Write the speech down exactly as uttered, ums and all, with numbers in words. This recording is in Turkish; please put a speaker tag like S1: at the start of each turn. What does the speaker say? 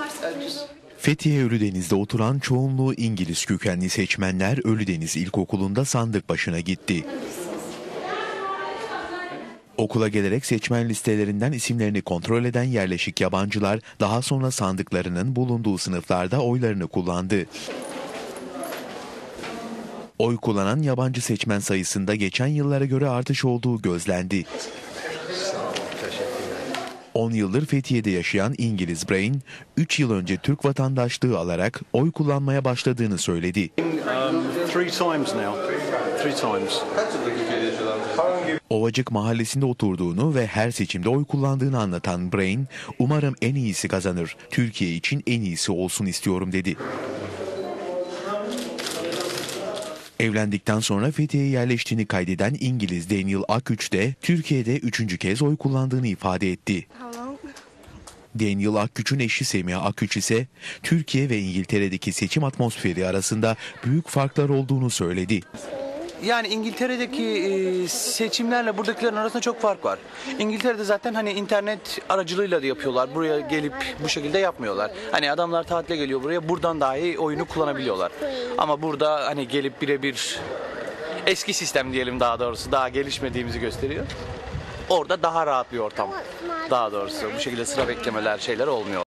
S1: Fethiye Ölüdeniz'de oturan çoğunluğu İngiliz kökenli seçmenler Ölüdeniz İlkokulu'nda sandık başına gitti. Okula gelerek seçmen listelerinden isimlerini kontrol eden yerleşik yabancılar daha sonra sandıklarının bulunduğu sınıflarda oylarını kullandı. Oy kullanan yabancı seçmen sayısında geçen yıllara göre artış olduğu gözlendi. on yıldır Fethiye'de yaşayan İngiliz Brain, üç yıl önce Türk vatandaşlığı alarak oy kullanmaya başladığını söyledi. Ovacık mahallesinde oturduğunu ve her seçimde oy kullandığını anlatan Brain, "Umarım en iyisi kazanır, Türkiye için en iyisi olsun istiyorum" dedi. Evlendikten sonra Fethiye'ye yerleştiğini kaydeden İngiliz Daniel Aküç de Türkiye'de üçüncü kez oy kullandığını ifade etti. Daniel Aküç'ün eşi Semiha Aküç ise Türkiye ve İngiltere'deki seçim atmosferi arasında büyük farklar olduğunu söyledi.
S2: Yani İngiltere'deki e, seçimlerle buradakilerin arasında çok fark var. İngiltere'de zaten hani internet aracılığıyla da yapıyorlar. Buraya gelip bu şekilde yapmıyorlar. Hani adamlar tatile geliyor buraya, buradan dahi oyunu kullanabiliyorlar. Ama burada hani gelip birebir eski sistem diyelim, daha doğrusu daha gelişmediğimizi gösteriyor. Orada daha rahat bir ortam. Daha doğrusu bu şekilde sıra beklemeler, şeyler olmuyor.